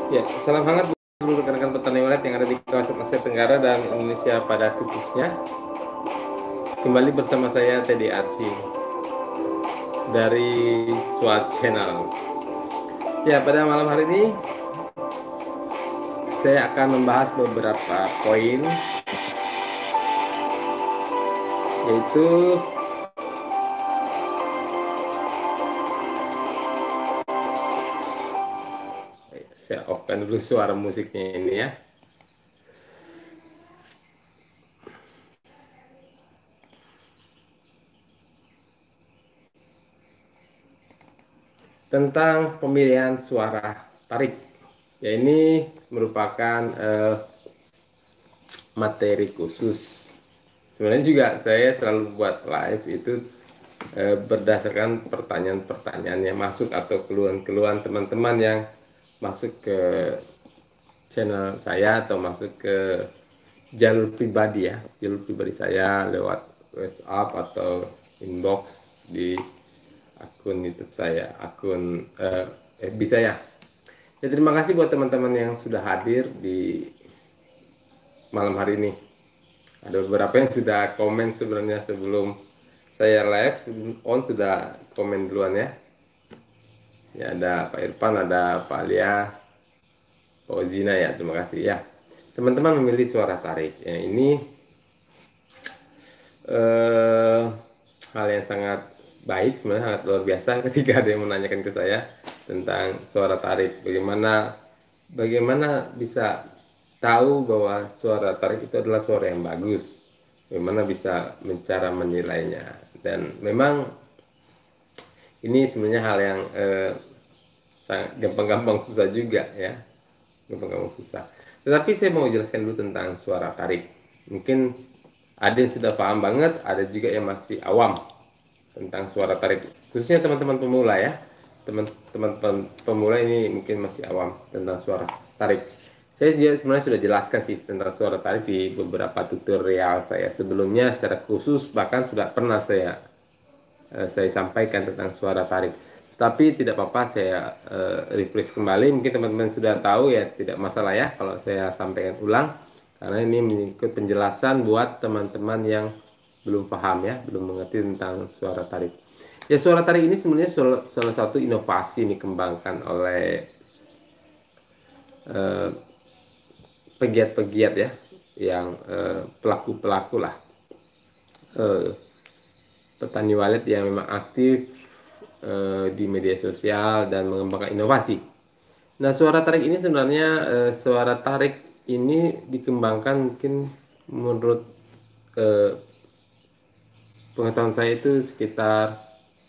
Ya, salam hangat seluruh rekan-rekan petani walet yang ada di kawasan Asia Tenggara dan Indonesia pada khususnya. Kembali bersama saya Teddy Archie dari Swat Channel. Ya, pada malam hari ini saya akan membahas beberapa poin, yaitu saya off-kan dulu suara musiknya ini ya. Tentang pemilihan suara tarik. Ya, ini merupakan materi khusus. Sebenarnya juga saya selalu buat live itu berdasarkan pertanyaan-pertanyaan yang masuk atau keluhan-keluhan teman-teman yang masuk ke channel saya atau masuk ke jalur pribadi ya, jalur pribadi saya lewat WhatsApp atau inbox di akun YouTube saya, akun FB saya. Ya, terima kasih buat teman-teman yang sudah hadir di malam hari ini. Ada beberapa yang sudah komen sebenarnya sebelum saya live, on sudah komen duluan ya. Ya, ada Pak Irfan, ada Pak Alia, Pak Ozina ya, terima kasih ya. Teman-teman memilih suara tarik. Ya, ini hal yang sangat baik, sebenarnya sangat luar biasa ketika ada yang menanyakan ke saya tentang suara tarik. Bagaimana bisa tahu bahwa suara tarik itu adalah suara yang bagus? Bagaimana bisa cara menilainya? Dan memang ini sebenarnya hal yang sangat gampang-gampang susah juga ya, gampang-gampang susah. Tetapi saya mau jelaskan dulu tentang suara tarik. Mungkin ada yang sudah paham banget, ada juga yang masih awam tentang suara tarik. Khususnya teman-teman pemula ya, teman-teman pemula ini mungkin masih awam tentang suara tarik. Saya juga sebenarnya sudah jelaskan sih tentang suara tarik di beberapa tutorial saya sebelumnya secara khusus, bahkan sudah pernah saya sampaikan tentang suara tarik. Tapi tidak apa-apa, saya refresh kembali. Mungkin teman-teman sudah tahu ya, tidak masalah ya kalau saya sampaikan ulang, karena ini mengikut penjelasan buat teman-teman yang belum paham ya, belum mengerti tentang suara tarik. Ya, suara tarik ini sebenarnya salah satu inovasi yang dikembangkan oleh pegiat-pegiat ya, yang pelaku-pelaku lah, petani walet yang memang aktif di media sosial dan mengembangkan inovasi. Nah, suara tarik ini sebenarnya suara tarik ini dikembangkan mungkin menurut pengetahuan saya itu sekitar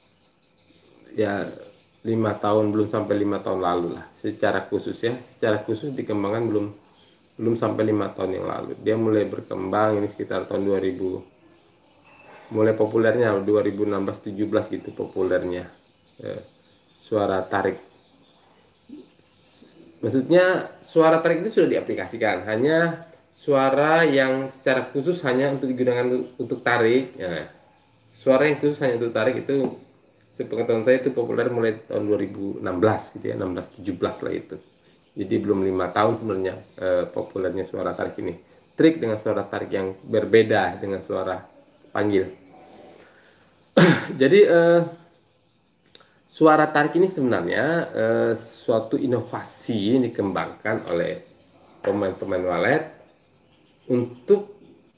ya 5 tahun, belum sampai 5 tahun lalu lah, secara khusus ya, secara khusus dikembangkan belum sampai 5 tahun yang lalu. Dia mulai berkembang ini sekitar tahun 2000, mulai populernya 2016-17 gitu populernya suara tarik. Maksudnya suara tarik itu sudah diaplikasikan, hanya suara yang secara khusus hanya untuk digunakan untuk tarik. Nah, suara yang khusus hanya untuk tarik itu sepengetahuan saya itu populer mulai tahun 2016 gitu ya, 16-17 lah itu. Jadi belum 5 tahun sebenarnya populernya suara tarik ini. Trik dengan suara tarik yang berbeda dengan suara panggil. Jadi suara tarik ini sebenarnya suatu inovasi yang dikembangkan oleh pemain-pemain walet untuk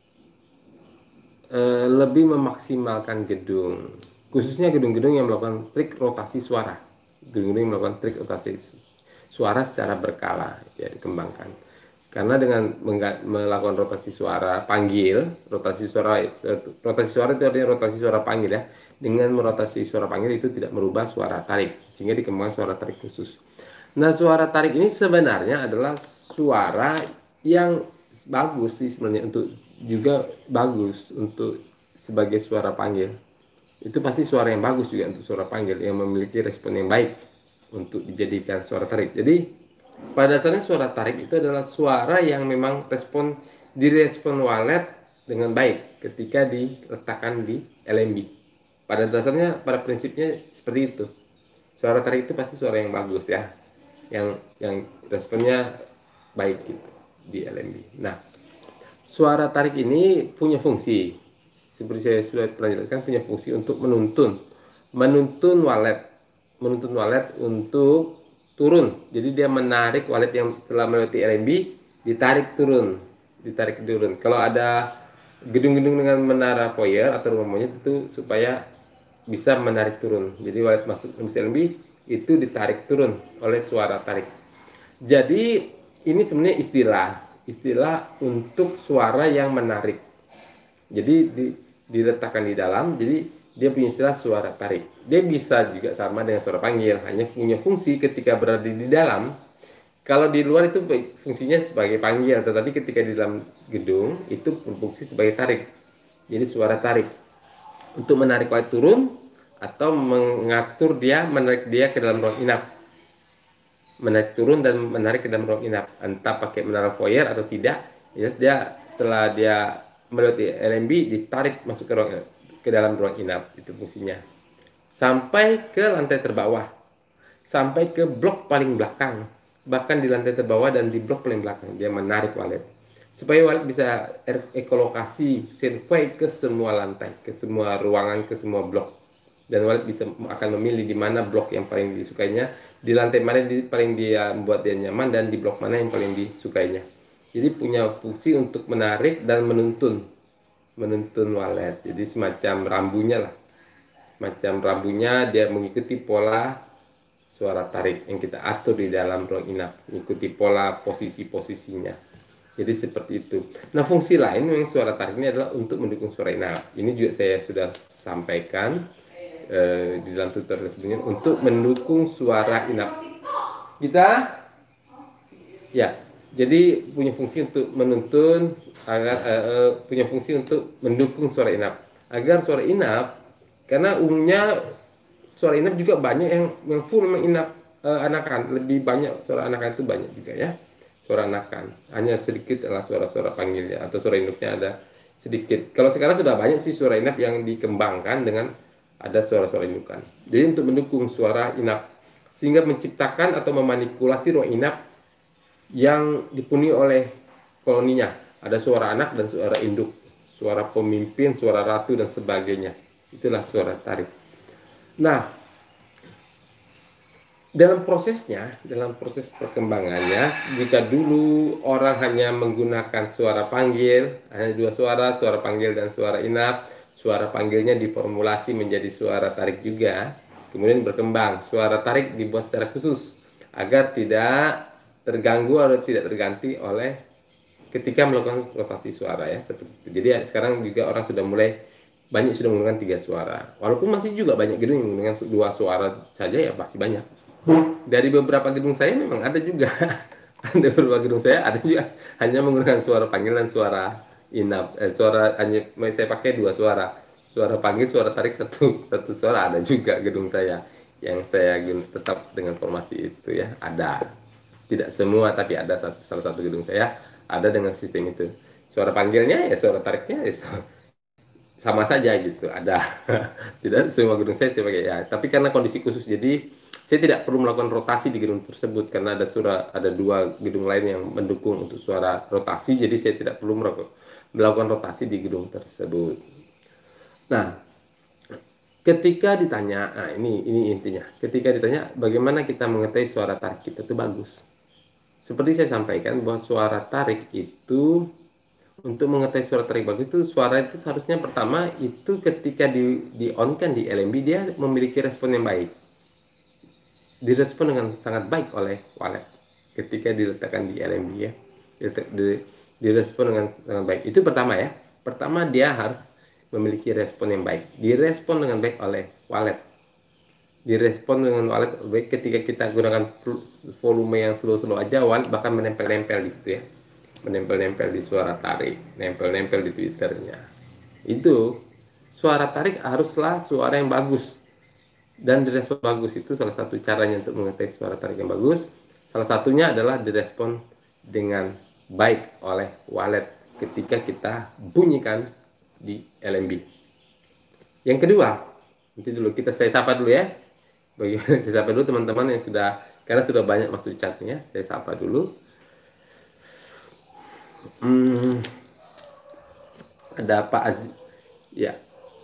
lebih memaksimalkan gedung, khususnya gedung-gedung yang melakukan trik rotasi suara, gedung-gedung yang melakukan trik rotasi suara secara berkala ya dikembangkan. Karena dengan melakukan rotasi suara panggil, rotasi suara itu artinya rotasi suara panggil ya. Dengan merotasi suara panggil itu tidak merubah suara tarik, sehingga dikembangkan suara tarik khusus. Nah, suara tarik ini sebenarnya adalah suara yang bagus sih sebenarnya, untuk juga bagus untuk sebagai suara panggil. Itu pasti suara yang bagus juga untuk suara panggil yang memiliki respon yang baik untuk dijadikan suara tarik. Jadi pada dasarnya suara tarik itu adalah suara yang memang direspon walet dengan baik ketika diletakkan di LMB. Pada dasarnya, pada prinsipnya seperti itu. Suara tarik itu pasti suara yang bagus ya. yang responnya baik gitu di LMB. Nah, suara tarik ini punya fungsi, seperti saya sudah pernah jelaskan, punya fungsi untuk menuntun walet untuk turun. Jadi dia menarik walet yang telah melewati LMB, ditarik turun. Kalau ada gedung-gedung dengan menara foyer atau rumah monyet itu supaya bisa menarik turun. Jadi walet masuk LMB itu ditarik turun oleh suara tarik. Jadi ini sebenarnya istilah untuk suara yang menarik. Jadi diletakkan di dalam, jadi dia punya istilah suara tarik. Dia bisa juga sama dengan suara panggil, hanya punya fungsi ketika berada di dalam. Kalau di luar itu fungsinya sebagai panggil, tetapi ketika di dalam gedung itu berfungsi sebagai tarik. Jadi suara tarik untuk menarik walet turun atau mengatur dia, menarik dia ke dalam ruang inap. Menarik turun dan menarik ke dalam ruang inap, entah pakai menara foyer atau tidak. Ya, dia setelah dia melewati LMB ditarik masuk ke dalam ruang inap, itu fungsinya. Sampai ke lantai terbawah, sampai ke blok paling belakang, bahkan di lantai terbawah dan di blok paling belakang dia menarik walet supaya walet bisa ekolokasi survei ke semua lantai, ke semua ruangan, ke semua blok, dan walet bisa akan memilih di mana blok yang paling disukainya, di lantai mana paling dia membuat dia nyaman, dan di blok mana yang paling disukainya. Jadi punya fungsi untuk menarik dan menuntun walet. Jadi semacam rambunya lah, macam rambunya dia mengikuti pola suara tarik yang kita atur di dalam ruang inap, mengikuti pola posisi-posisinya. Jadi seperti itu. Nah, fungsi lain yang suara tarik ini adalah untuk mendukung suara inap. Ini juga saya sudah sampaikan di dalam tutorial sebelumnya, untuk mendukung suara inap. Kita ya, jadi punya fungsi untuk menuntun agar punya fungsi untuk mendukung suara inap. Agar suara inap, karena umumnya suara inap juga banyak yang full memang inap anakan, lebih banyak suara anakan itu banyak juga ya. Suara anakan, hanya sedikit adalah suara-suara panggilnya atau suara inapnya ada sedikit. Kalau sekarang sudah banyak sih suara inap yang dikembangkan dengan ada suara-suara indukan. Jadi untuk mendukung suara inap, sehingga menciptakan atau memanipulasi ruang inap yang dipenuhi oleh koloninya. Ada suara anak dan suara induk, suara pemimpin, suara ratu dan sebagainya. Itulah suara tarik. Nah, dalam proses perkembangannya, jika dulu orang hanya menggunakan suara panggil, hanya dua suara, suara panggil dan suara inap, suara panggilnya diformulasi menjadi suara tarik juga, kemudian berkembang, suara tarik dibuat secara khusus, agar tidak terganggu atau tidak terganti oleh ketika melakukan rotasi suara ya. Jadi sekarang juga orang sudah mulai banyak sudah menggunakan 3 suara, walaupun masih juga banyak gedung yang menggunakan 2 suara saja ya, pasti banyak. Dari beberapa gedung saya memang ada juga ada beberapa gedung saya ada juga hanya menggunakan suara panggil dan suara inap, suara hanya saya pakai 2 suara panggil, suara tarik satu suara. Ada juga gedung saya yang saya tetap dengan formasi itu ya, ada, tidak semua tapi ada salah satu gedung saya ada dengan sistem itu, suara panggilnya ya, suara tariknya ya, sama saja gitu, ada. Tidak semua gedung saya pakai ya, tapi karena kondisi khusus jadi saya tidak perlu melakukan rotasi di gedung tersebut karena ada 2 gedung lain yang mendukung untuk suara rotasi, jadi saya tidak perlu melakukan rotasi di gedung tersebut. Nah, ketika ditanya, nah ini intinya, ketika ditanya bagaimana kita mengetahui suara tarik kita itu bagus, seperti saya sampaikan bahwa suara tarik itu, untuk mengetahui suara tarik bagus itu, suara itu seharusnya pertama itu ketika di on kan di LMB dia memiliki respon yang baik, direspon dengan sangat baik oleh walet ketika diletakkan di LMB ya, direspon dengan sangat baik. Itu pertama ya, pertama dia harus memiliki respon yang baik, direspon dengan baik oleh walet, direspon dengan walet baik. Ketika kita gunakan volume yang slow aja, walet bahkan menempel-nempel di situ ya, menempel-nempel di suara tarik, nempel-nempel di twitternya. Itu suara tarik haruslah suara yang bagus dan direspon bagus. Itu salah satu caranya untuk mengetahui suara tarik yang bagus. Salah satunya adalah direspon dengan baik oleh walet ketika kita bunyikan di LMB. Yang kedua, nanti dulu saya sapa dulu ya. Bagaimana saya sapa dulu teman-teman yang sudah karena sudah banyak masuk chatnya. Saya sapa dulu. Ada Pak Aziz, ya.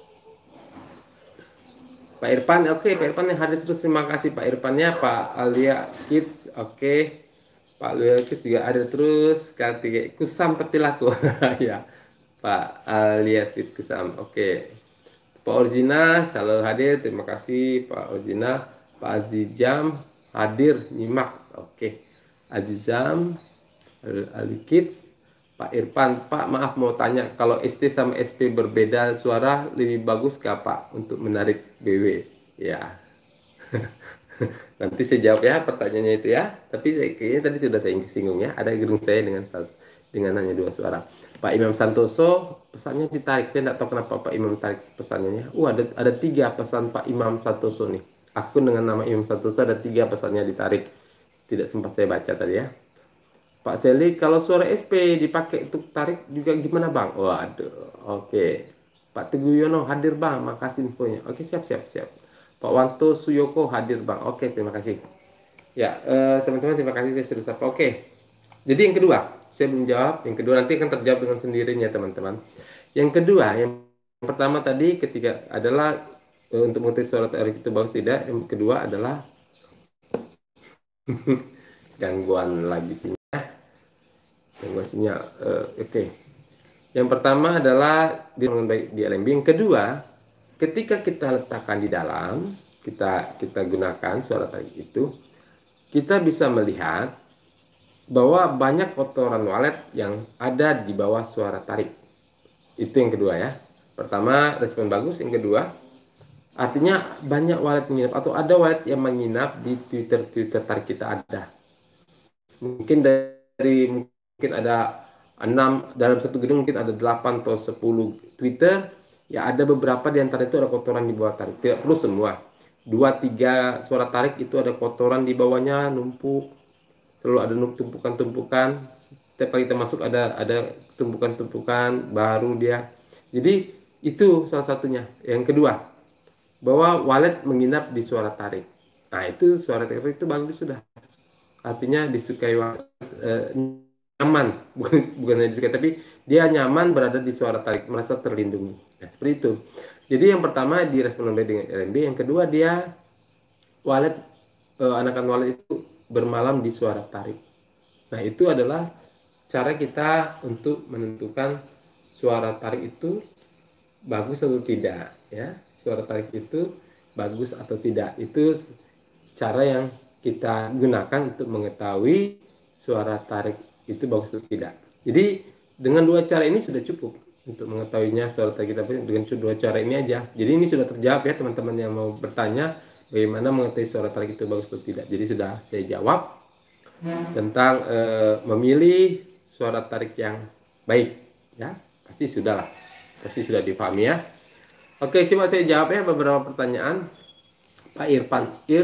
Pak Irfan, oke, Pak Irfan yang hadir terus, terima kasih Pak Irfannya. Pak Alia Kids, oke. Pak Alia Kids juga ada terus. Kartika Kusam tapi laku. Ya, Pak Alia Kids Kusam, oke. Pak Orzina selalu hadir, terima kasih Pak Orzina. Pak Azizam hadir nyimak, oke. Azizam, Ali Kids, Pak Irfan, Pak maaf mau tanya, kalau ST sama SP berbeda suara lebih bagus kah Pak untuk menarik BW? Ya, nanti saya jawab ya pertanyaannya itu ya. Tapi kayaknya tadi sudah saya singgung ya, ada gedung saya dengan hanya 2 suara. Pak Imam Santoso pesannya ditarik, saya tidak tahu kenapa Pak Imam tarik pesannya. Ada 3 pesan Pak Imam Santoso nih. Akun dengan nama Imam Santoso ada 3 pesannya ditarik. Tidak sempat saya baca tadi ya. Pak Seli, kalau suara SP dipakai untuk tarik juga gimana Bang? Waduh, oke. Pak Teguh Yono hadir Bang, makasih infonya. Oke, siap. Pak Wanto Suyoko hadir Bang. Oke, terima kasih. Ya, teman-teman terima kasih saya sudah sapa. Oke. Jadi yang kedua, saya belum jawab. Yang kedua nanti akan terjawab dengan sendirinya teman-teman. Yang kedua, yang pertama tadi ketika adalah untuk mengetahui suara tarik itu bagus tidak. Yang kedua adalah gangguan lagi sih. Sinyal. Oke. Yang pertama adalah di LMB. Yang kedua, ketika kita letakkan di dalam, kita gunakan suara tarik itu, kita bisa melihat bahwa banyak kotoran walet yang ada di bawah suara tarik. Itu yang kedua ya. Pertama, respon bagus. Yang kedua, artinya banyak walet menginap atau ada walet yang menginap di Twitter tarik kita ada. Mungkin mungkin ada 6 dalam satu gedung, mungkin ada 8 atau 10 Twitter ya, ada beberapa di antara itu ada kotoran di bawah tarik, tidak perlu semua. 2-3 suara tarik itu ada kotoran di bawahnya numpuk, selalu ada tumpukan-tumpukan. Setiap kali kita masuk ada tumpukan-tumpukan baru dia. Jadi itu salah satunya. Yang kedua, bahwa walet menginap di suara tarik. Nah itu suara tarik itu bagus sudah, artinya disukai nyaman, bukan hanya disukai tapi dia nyaman berada di suara tarik, merasa terlindungi. Nah, seperti itu. Jadi yang pertama direspon oleh dengan LMB, yang kedua dia walet anakan walet itu bermalam di suara tarik. Nah itu adalah cara kita untuk menentukan suara tarik itu bagus atau tidak ya. Suara tarik itu bagus atau tidak, itu cara yang kita gunakan untuk mengetahui suara tarik itu bagus atau tidak. Jadi dengan 2 cara ini sudah cukup untuk mengetahuinya suara tarik kita, dengan 2 cara ini aja. Jadi ini sudah terjawab ya teman-teman yang mau bertanya bagaimana mengetahui suara tarik itu bagus atau tidak. Jadi sudah saya jawab tentang memilih suara tarik yang baik ya. Pasti sudah dipahami ya. Oke, coba saya jawab ya beberapa pertanyaan. Pak Irfan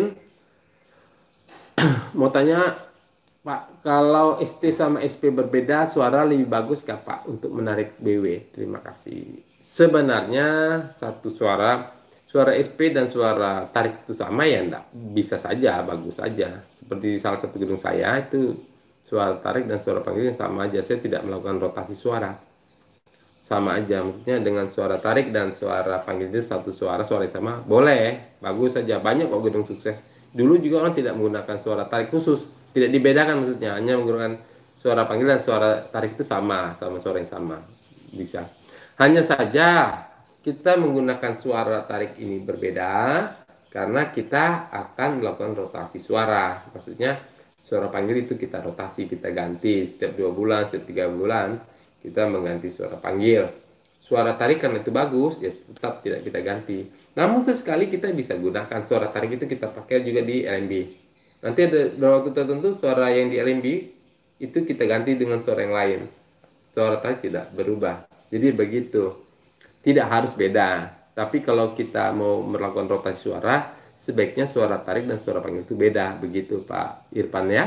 mau tanya, Pak, kalau ST sama SP berbeda suara lebih bagus kah Pak untuk menarik BW? Terima kasih. Sebenarnya satu suara SP dan suara tarik itu sama ya, enggak, bisa saja, bagus saja. Seperti salah satu gedung saya itu suara tarik dan suara panggil sama aja. Saya tidak melakukan rotasi suara, sama aja. Maksudnya dengan suara tarik dan suara panggil itu satu suara yang sama, boleh, bagus saja. Banyak kok gedung sukses. Dulu juga orang tidak menggunakan suara tarik khusus, tidak dibedakan, maksudnya hanya menggunakan suara panggil dan suara tarik itu sama suara yang sama, bisa. Hanya saja kita menggunakan suara tarik ini berbeda karena kita akan melakukan rotasi suara. Maksudnya suara panggil itu kita rotasi, kita ganti setiap 2 bulan, setiap 3 bulan kita mengganti suara panggil. Suara tarik karena itu bagus ya tetap tidak kita ganti. Namun sesekali kita bisa gunakan suara tarik itu kita pakai juga di LMB. Nanti ada waktu tertentu suara yang di LMB itu kita ganti dengan suara yang lain. Suara tarik tidak berubah. Jadi begitu. Tidak harus beda. Tapi kalau kita mau melakukan rotasi suara, sebaiknya suara tarik dan suara panggil itu beda. Begitu Pak Irfan ya.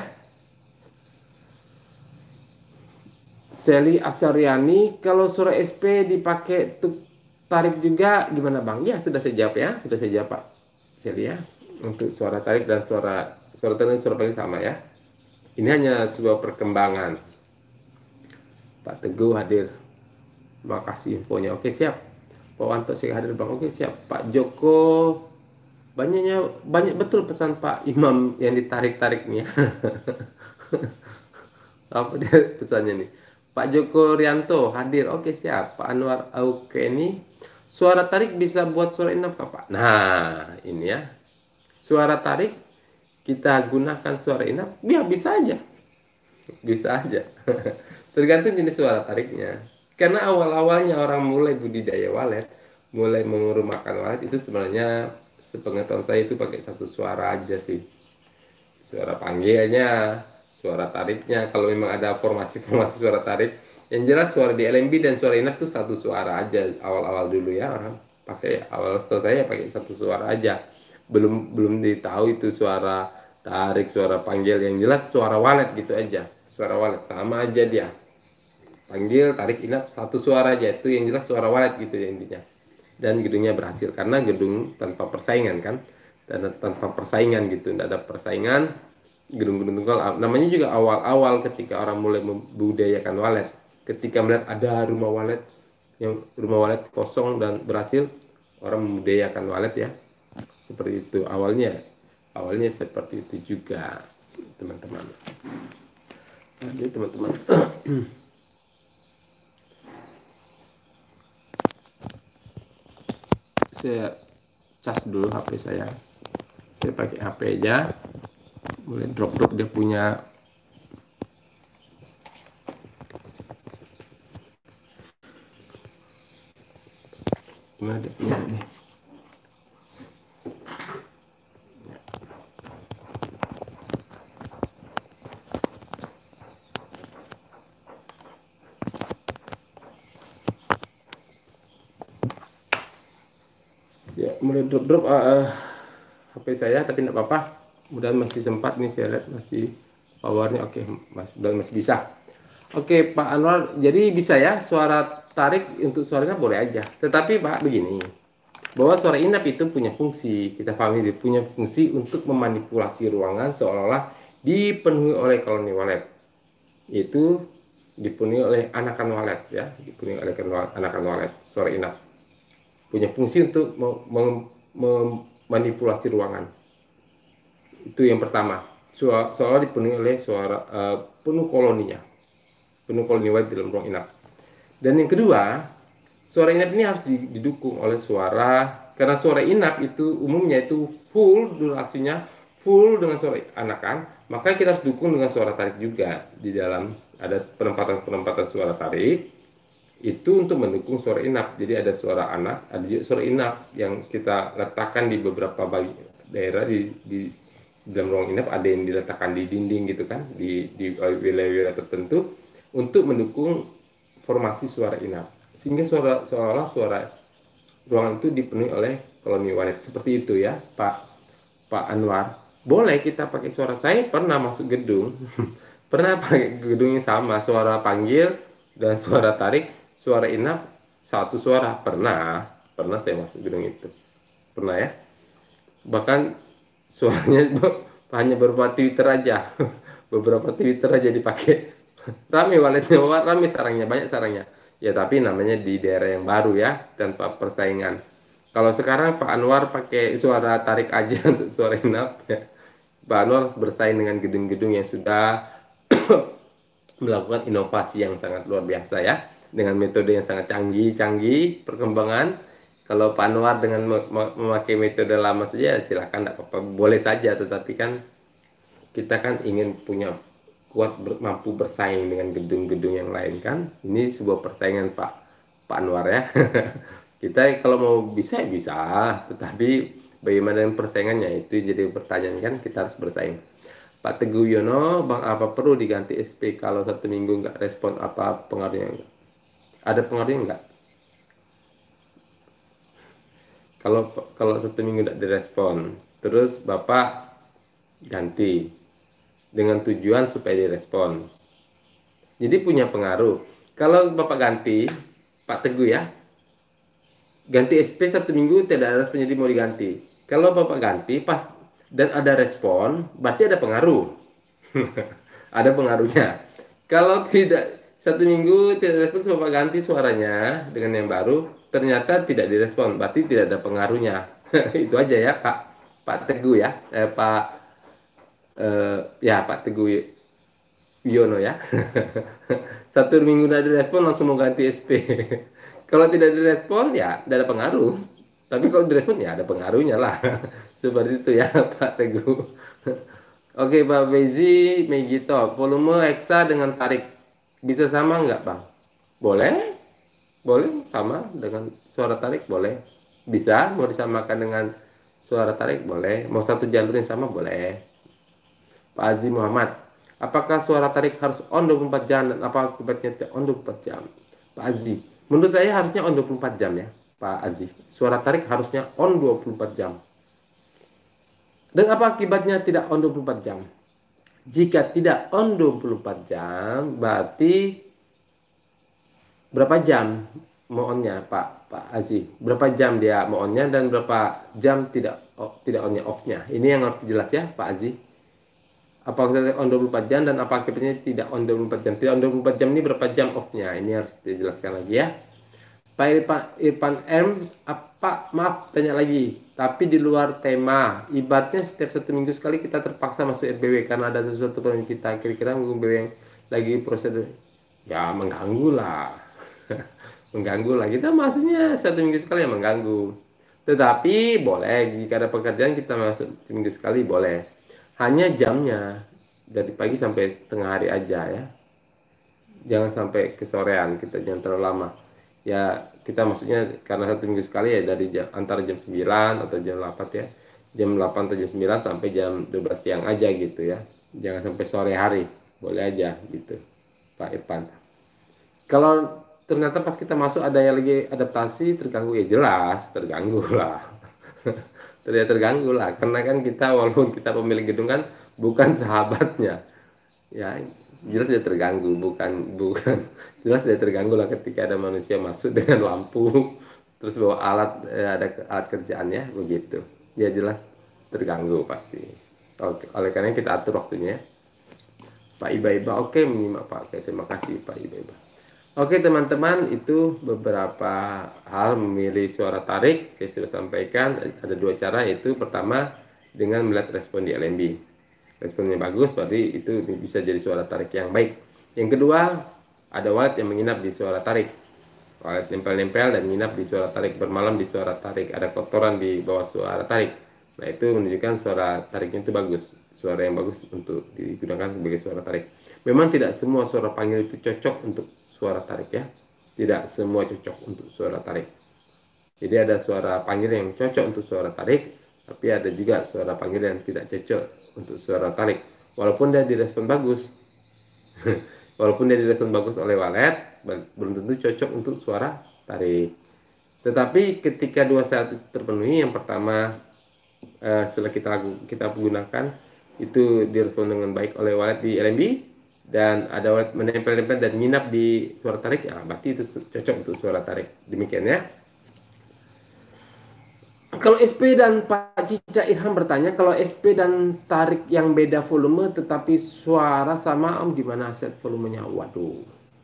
Seli Asaryani, kalau suara SP dipakai untuk tarik juga gimana Bang? Ya sudah saya jawab ya, sudah saya jawab Pak Seli ya. Untuk suara tarik dan suara suara tarik dan suara panggil sama ya. Ini hanya sebuah perkembangan. Pak Teguh hadir. Terima kasih infonya. Oke, siap. Pak Wanto saya hadir Bang. Oke, siap. Pak Joko, banyak betul pesan Pak Imam yang ditarik-tarik nih ya. Apa dia pesannya nih? Pak Joko Rianto hadir. Oke, siap. Pak Anwar Auke ini suara tarik bisa buat suara inap Pak. Nah, ini ya. Suara tarik kita gunakan suara inap, ya bisa aja. Bisa aja. Tergantung jenis suara tariknya. Karena awal-awalnya orang mulai budidaya walet, mulai mengurumkan walet itu sebenarnya sepengetahuan saya itu pakai satu suara aja sih. Suara panggilnya, suara tariknya. Kalau memang ada formasi-formasi suara tarik, yang jelas suara di LMB dan suara inap itu satu suara aja awal-awal dulu ya orang pakai. Awal setahu saya pakai satu suara aja. Belum ditahu itu suara tarik, suara panggil. Yang jelas suara walet gitu aja. Suara walet sama aja dia. Panggil, tarik, inap satu suara aja. Itu yang jelas suara walet gitu ya intinya. Dan gedungnya berhasil karena gedung tanpa persaingan kan. Dan tanpa persaingan gitu, tidak ada persaingan. Gedung-gedung tunggal namanya juga awal-awal ketika orang mulai membudidayakan walet. Ketika melihat ada rumah walet yang rumah walet kosong dan berhasil, orang membudidayakan walet ya. Seperti itu awalnya seperti itu juga teman-teman. Jadi teman-teman saya cas dulu HP saya pakai HP aja, mulai drop dia punya gimana dia punya nih. Ya mulai drop HP saya, tapi tidak apa-apa, mudah masih sempat nih, saya lihat masih powernya oke, masih bisa. Oke Pak Anwar, jadi bisa ya suara tarik untuk suaranya boleh aja, tetapi Pak begini, bahwa suara inap itu punya fungsi, kita pahami dia punya fungsi untuk memanipulasi ruangan seolah-olah dipenuhi oleh koloni walet, itu dipenuhi oleh anakan walet ya, dipenuhi oleh anakan walet. Suara inap punya fungsi untuk memanipulasi ruangan. Itu yang pertama. Soal dipenuhi oleh suara penuh koloni walet dalam ruang inap. Dan yang kedua, suara inap ini harus didukung oleh suara, karena suara inap itu umumnya itu full durasinya, full dengan suara anakan, maka kita harus dukung dengan suara tarik juga. Di dalam ada penempatan suara tarik itu untuk mendukung suara inap. Jadi ada suara anak, ada juga suara inap yang kita letakkan di beberapa daerah di dalam ruang inap, ada yang diletakkan di dinding gitu kan, di wilayah-wilayah tertentu untuk mendukung formasi suara inap, sehingga seolah-olah suara ruangan itu dipenuhi oleh koloni walet. Seperti itu ya Pak Anwar. Boleh kita pakai suara, saya pernah masuk gedung pernah pakai gedung yang sama, suara panggil dan suara tarik, suara inap satu suara. Pernah saya masuk gedung itu, pernah ya. Bahkan suaranya hanya beberapa Twitter aja beberapa Twitter aja dipakai. Rame waletnya, rame sarangnya, banyak sarangnya ya, tapi namanya di daerah yang baru ya, tanpa persaingan. Kalau sekarang Pak Anwar pakai suara tarik aja untuk suara inap ya. Pak Anwar harus bersaing dengan gedung-gedung yang sudah melakukan inovasi yang sangat luar biasa ya, dengan metode yang sangat canggih perkembangan. Kalau Pak Anwar dengan memakai metode lama saja silakan, tidak apa-apa, boleh saja, tetapi kan kita kan ingin punya mampu bersaing dengan gedung-gedung yang lain kan. Ini sebuah persaingan Pak Anwar ya. Kita kalau mau bisa ya bisa, tetapi bagaimana dengan persaingannya itu jadi pertanyaan kan, kita harus bersaing. Pak Teguh Yono, Bang, apa perlu diganti SP kalau 1 minggu nggak respon, apa pengaruhnya? Ada pengaruhnya nggak? Kalau 1 minggu nggak direspon, terus Bapak ganti dengan tujuan supaya direspon, jadi punya pengaruh. Kalau Bapak ganti, Pak Teguh ya, ganti SP 1 minggu tidak ada respon, jadi mau diganti. Kalau Bapak ganti pas dan ada respon, berarti ada pengaruh. Ada pengaruhnya. Kalau tidak 1 minggu tidak respon, Bapak ganti suaranya dengan yang baru, ternyata tidak direspon, berarti tidak ada pengaruhnya. Itu aja ya Pak Teguh ya, ya Pak Teguh Wiono ya. 1 minggu tidak direspon langsung mau ganti SP. Kalau tidak direspon ya tidak ada pengaruh. Tapi kalau direspon ya ada pengaruhnya lah. Seperti itu ya Pak Teguh. Oke Pak Bezi Megito, volume eksa dengan tarik bisa sama nggak Bang? Boleh, boleh sama dengan suara tarik boleh. Bisa, mau disamakan dengan suara tarik boleh. Mau satu jalur yang sama boleh. Pak Aziz Muhammad, apakah suara tarik harus on 24 jam dan apa akibatnya tidak on 24 jam? Pak Aziz, menurut saya harusnya on 24 jam ya Pak Aziz. Suara tarik harusnya on 24 jam. Dan apa akibatnya tidak on 24 jam? Jika tidak on 24 jam, berarti berapa jam mau onnya Pak Aziz? Berapa jam dia mau onnya dan berapa jam tidak onnya off-nya? Ini yang harus jelas ya Pak Aziz. Apakah on 24 jam dan apa akibatnya tidak on 24 jam? Tidak on 24 jam ini berapa jam off-nya? Ini harus dijelaskan lagi ya. Pak Irfan M, maaf tanya lagi, tapi di luar tema, ibaratnya setiap 1 minggu sekali kita terpaksa masuk RBW karena ada sesuatu yang kita kira-kira mengganggu yang lagi proses, ya mengganggu lah. Mengganggu lah, kita maksudnya 1 minggu sekali yang mengganggu. Tetapi boleh, jika ada pekerjaan kita masuk 1 minggu sekali boleh. Hanya jamnya dari pagi sampai tengah hari aja ya. Jangan sampai kesorean, kita jangan terlalu lama. Ya kita maksudnya karena 1 minggu sekali ya dari antara jam 9 atau jam 8 ya, jam 8 atau jam 9 sampai jam 12 siang aja gitu ya, jangan sampai sore hari, boleh aja gitu Pak Irfan. Kalau ternyata pas kita masuk ada yang lagi adaptasi terganggu, ya jelas terganggu lah. Terganggu lah, karena kan kita walaupun kita pemilik gedung kan bukan sahabatnya ya, jelas dia terganggu, bukan jelas dia terganggu lah ketika ada manusia masuk dengan lampu terus bawa alat, ada alat kerjaan ya begitu, ya jelas terganggu pasti. Oke, oleh karena kita atur waktunya ya. Pak Iba, oke menyimak Pak, oke terima kasih Pak Iba. Oke teman-teman, itu beberapa hal memilih suara tarik saya sudah sampaikan. Ada 2 cara, yaitu pertama dengan melihat respon di LNB. Responnya bagus, berarti itu bisa jadi suara tarik yang baik. Yang kedua, ada walet yang menginap di suara tarik. Walet nempel-nempel dan menginap di suara tarik, bermalam di suara tarik, ada kotoran di bawah suara tarik. Nah itu menunjukkan suara tariknya itu bagus, suara yang bagus untuk digunakan sebagai suara tarik. Memang tidak semua suara panggil itu cocok untuk suara tarik ya. Tidak semua cocok untuk suara tarik. Jadi ada suara panggil yang cocok untuk suara tarik, tapi ada juga suara panggil yang tidak cocok untuk suara tarik. Walaupun dia direspon bagus. Walaupun dia direspon bagus oleh walet, belum tentu cocok untuk suara tarik. Tetapi ketika 2 syarat itu terpenuhi, yang pertama setelah kita gunakan itu direspon dengan baik oleh walet di LNB, dan ada walet menempel-nempel dan nginap di suara tarik, ya berarti itu cocok untuk suara tarik. Demikian ya. Kalau SP dan Pak Cica Irham bertanya, kalau SP dan tarik yang beda volume tetapi suara sama, gimana set volumenya? Waduh.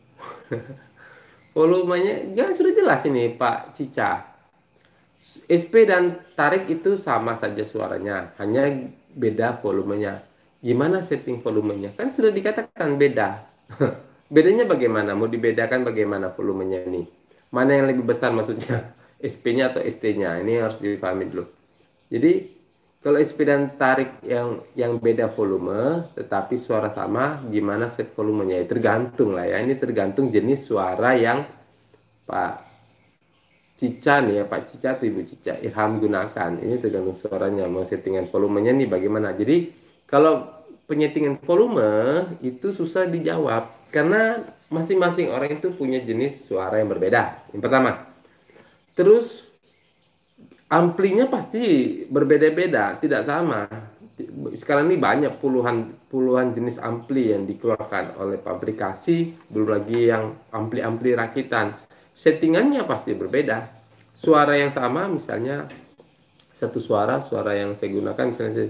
Volumenya jangan, sudah jelas ini Pak Cica. SP dan tarik itu sama saja suaranya, hanya beda volumenya. Gimana setting volumenya? Kan sudah dikatakan beda. Bedanya bagaimana? Mau dibedakan bagaimana volumenya ini? Mana yang lebih besar maksudnya? SP-nya atau ST-nya? Ini harus dipahami dulu. Jadi kalau SP dan tarik yang beda volume tetapi suara sama, gimana set volumenya? Ya, tergantung lah ya. Ini tergantung jenis suara yang Pak Cica nih ya, Pak Cica atau Ibu Cica Irham gunakan. Ini tergantung suaranya, mau settingan volumenya nih bagaimana. Jadi kalau penyetingan volume itu susah dijawab karena masing-masing orang itu punya jenis suara yang berbeda. Yang pertama. Terus amplinya pasti berbeda-beda, tidak sama. Sekarang ini banyak puluhan jenis ampli yang dikeluarkan oleh pabrikasi, belum lagi yang ampli-ampli rakitan. Settingannya pasti berbeda. Suara yang sama, misalnya satu suara yang saya gunakan, misalnya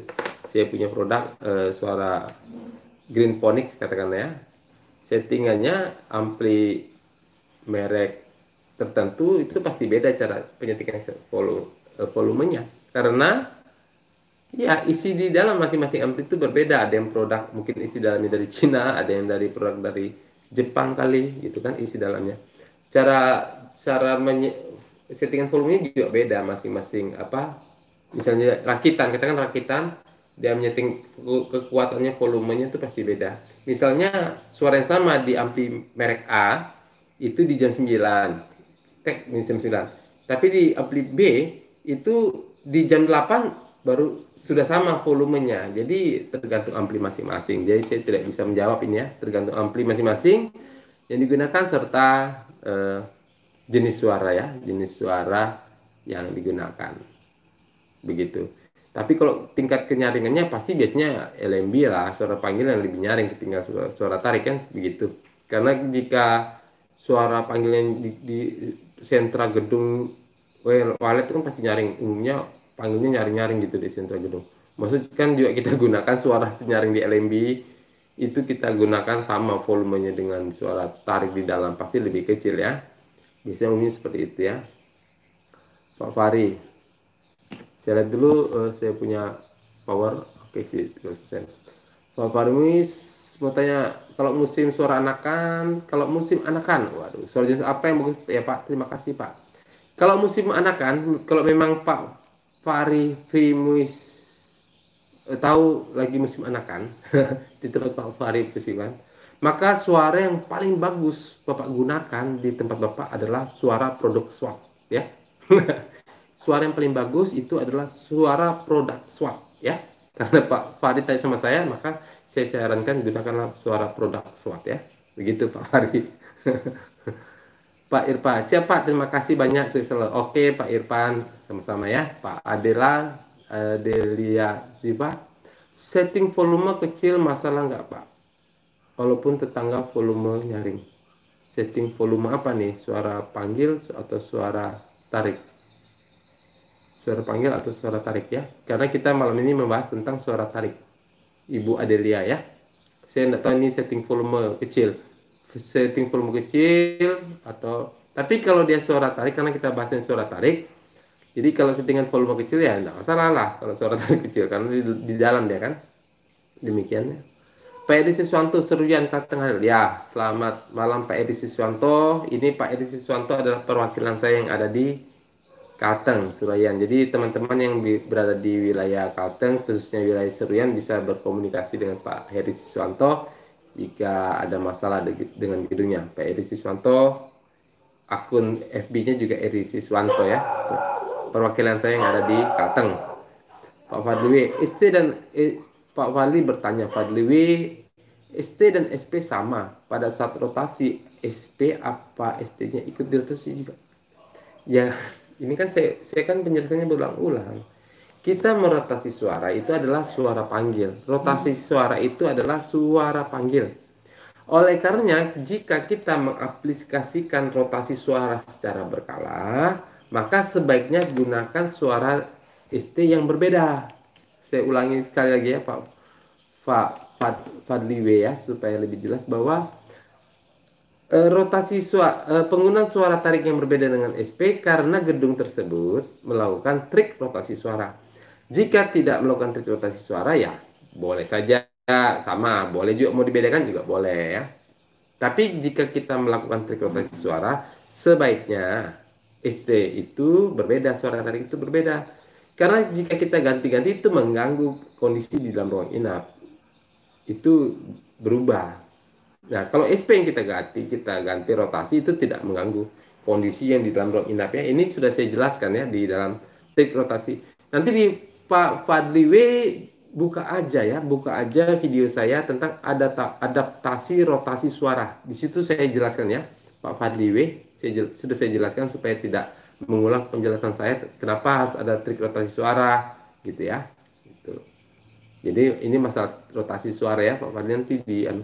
Saya punya produk suara Green Phonics katakanlah ya. Settingannya ampli merek tertentu itu pasti beda cara penyetikan volumenya. Karena ya isi di dalam masing-masing ampli itu berbeda. Ada yang produk mungkin isi dalamnya dari Cina, ada yang dari produk dari Jepang kali, gitu kan isi dalamnya. Cara cara settingan volumenya juga beda masing-masing apa. Misalnya rakitan, katakan rakitan, dia menyeting kekuatannya volumenya itu pasti beda. Misalnya suara yang sama di ampli merek A itu di jam 9, tek di jam 9. Tapi di ampli B itu di jam 8 baru sudah sama volumenya. Jadi tergantung ampli masing-masing. Jadi saya tidak bisa menjawab ini ya, tergantung ampli masing-masing yang digunakan serta jenis suara ya, jenis suara yang digunakan. Begitu. Tapi kalau tingkat kenyaringannya pasti biasanya LMB lah, suara panggil yang lebih nyaring ketinggalan suara tarik kan begitu. Karena jika suara panggilan di sentra gedung walet itu kan pasti nyaring, umumnya panggilnya nyaring-nyaring gitu di sentra gedung. Maksud kan juga kita gunakan suara senyaring di LMB itu kita gunakan sama volumenya dengan suara tarik di dalam, pasti lebih kecil ya. Biasanya umumnya seperti itu ya. Pak Fari, saya lihat dulu saya punya power oke sih 30%. Pak Fari mau tanya, kalau musim suara anakan, waduh, suara jenis apa yang bagus ya Pak? Terima kasih Pak. Kalau musim anakan, kalau memang Pak Fari Fimuis tahu lagi musim anakan di tempat Pak Fari Festival, maka suara yang paling bagus Bapak gunakan di tempat Bapak adalah suara produk swap ya. Suara yang paling bagus itu adalah suara produk swap ya. Karena Pak Fari tanya sama saya, maka saya sarankan gunakanlah suara produk swap ya. Begitu Pak Fari. Pak Irfan, siapa? Terima kasih banyak selalu. Oke Pak Irfan, sama-sama ya. Pak Adelia Ziba, setting volume kecil masalah nggak Pak? Walaupun tetangga volume nyaring. Setting volume apa nih? Suara panggil atau suara tarik? Suara panggil atau suara tarik ya? Karena kita malam ini membahas tentang suara tarik. Ibu Adelia ya. Saya nggak tahu ini setting volume kecil. Setting volume kecil atau tapi kalau dia suara tarik, karena kita bahasin suara tarik, jadi kalau settingan volume kecil ya enggak masalah lah kalau suara tarik kecil karena di dalam dia kan. Demikian ya. Pak Edi Siswanto Seruyan Kalteng ya, selamat malam Pak Edi Siswanto. Ini Pak Edi Siswanto adalah perwakilan saya yang ada di Kalteng, Seruyan. Jadi teman-teman yang berada di wilayah Kalteng, khususnya wilayah Seruyan, bisa berkomunikasi dengan Pak Heri Siswanto jika ada masalah dengan gedungnya. Pak Heri Siswanto, akun FB-nya juga Heri Siswanto ya. Perwakilan saya yang ada di Kalteng. Pak Fadli ST dan Pak Fadli bertanya, Fadli ST dan SP sama pada saat rotasi SP apa ST-nya ikut dirotasi juga? Ya, ini kan saya kan penjelasannya berulang-ulang. Kita merotasi suara itu adalah suara panggil. Rotasi suara itu adalah suara panggil. Oleh karenanya, jika kita mengaplikasikan rotasi suara secara berkala, maka sebaiknya gunakan suara ST yang berbeda. Saya ulangi sekali lagi ya Pak Fadli W ya, supaya lebih jelas bahwa rotasi suara, penggunaan suara tarik yang berbeda dengan SP karena gedung tersebut melakukan trik rotasi suara. Jika tidak melakukan trik rotasi suara ya boleh saja sama, boleh juga mau dibedakan juga boleh ya. Tapi jika kita melakukan trik rotasi suara, sebaiknya ST itu berbeda, suara tarik itu berbeda. Karena jika kita ganti-ganti itu mengganggu kondisi di dalam ruang inap. Itu berubah. Nah, kalau SP yang kita ganti rotasi itu tidak mengganggu kondisi yang di dalam ruang inapnya. Ini sudah saya jelaskan ya di dalam trik rotasi. Nanti di Pak Fadli W buka aja video saya tentang adaptasi rotasi suara. Di situ saya jelaskan ya, Pak Fadli W, sudah saya jelaskan supaya tidak mengulang penjelasan saya kenapa harus ada trik rotasi suara gitu ya. Gitu. Jadi ini masalah rotasi suara ya, Pak Fadli, nanti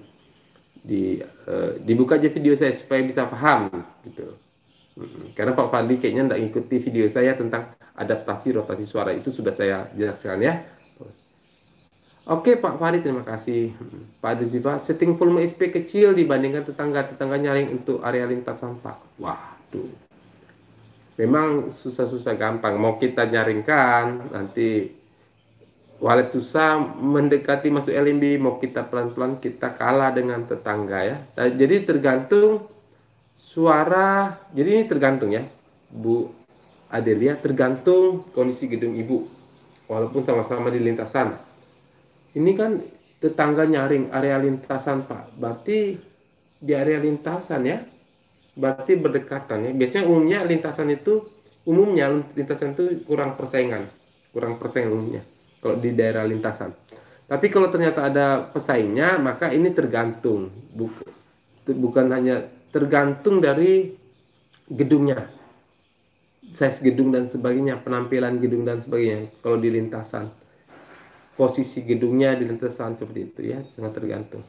dibuka aja video saya supaya bisa paham gitu. Karena Pak Fadli kayaknya tidak ngikuti video saya tentang adaptasi rotasi suara, itu sudah saya jelaskan ya. Oke Pak Farid, terima kasih. Pak Deziva, setting volume SP kecil dibandingkan tetangga nyaring untuk area lintasan Pak. Waduh, memang susah-susah gampang. Mau kita nyaringkan, nanti walet susah mendekati masuk LMB, mau kita pelan-pelan kita kalah dengan tetangga ya. Nah, jadi tergantung suara, jadi ini tergantung ya, Bu Adelia, tergantung kondisi gedung Ibu. Walaupun sama-sama di lintasan. Ini kan tetangga nyaring area lintasan Pak, berarti di area lintasan ya, berarti berdekatan ya. Biasanya umumnya lintasan itu kurang persaingan umumnya kalau di daerah lintasan. Tapi kalau ternyata ada pesaingnya, maka ini tergantung, bukan hanya tergantung dari gedungnya, size gedung dan sebagainya, penampilan gedung dan sebagainya. Kalau di lintasan, posisi gedungnya di lintasan seperti itu ya, sangat tergantung.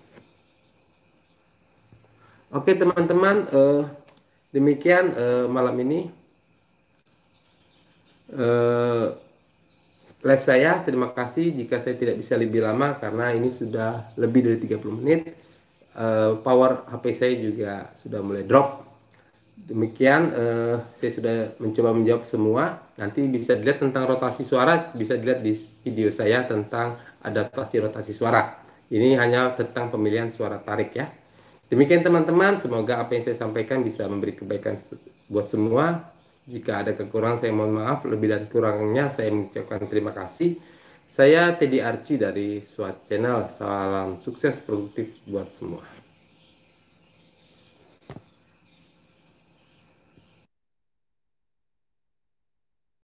Oke teman-teman, demikian malam ini live saya. Terima kasih jika saya tidak bisa lebih lama karena ini sudah lebih dari 30 menit. Power HP saya juga sudah mulai drop. Demikian saya sudah mencoba menjawab semua. Nanti bisa dilihat tentang rotasi suara, bisa dilihat di video saya tentang adaptasi rotasi suara. Ini hanya tentang pemilihan suara tarik ya. Demikian teman-teman, semoga apa yang saya sampaikan bisa memberi kebaikan buat semua. Jika ada kekurangan saya mohon maaf, lebih dan kurangnya saya mengucapkan terima kasih. Saya Teddy Archie dari SWAT Channel. Salam sukses produktif buat semua.